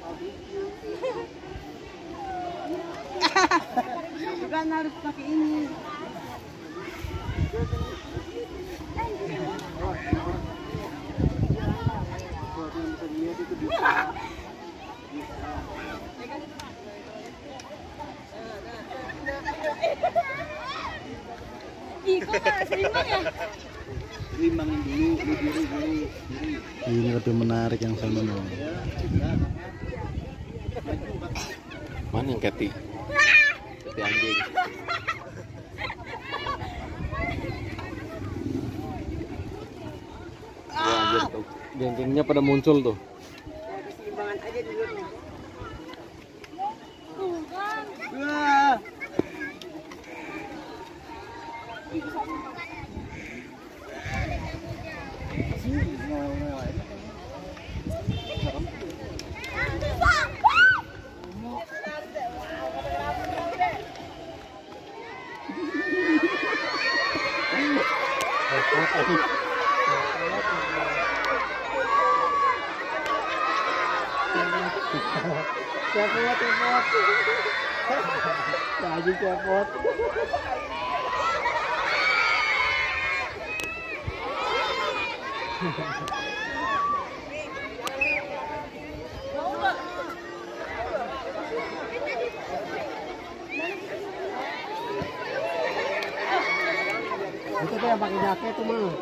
Bukan harus pakai ini. Ih, kok nggak seimbang ya? Seimbangin dulu, diri. Ini lebih menarik yang sama nih. Mana yang Keti? Keti anjing. Ya, anjir tuh. Geng-gengnya pada muncul tuh. Keseimbangan aja dulu nih. Wah. Cepot. Itu tuh yang pakai jaket tuh mah.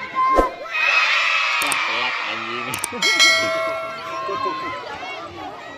Telat anjing.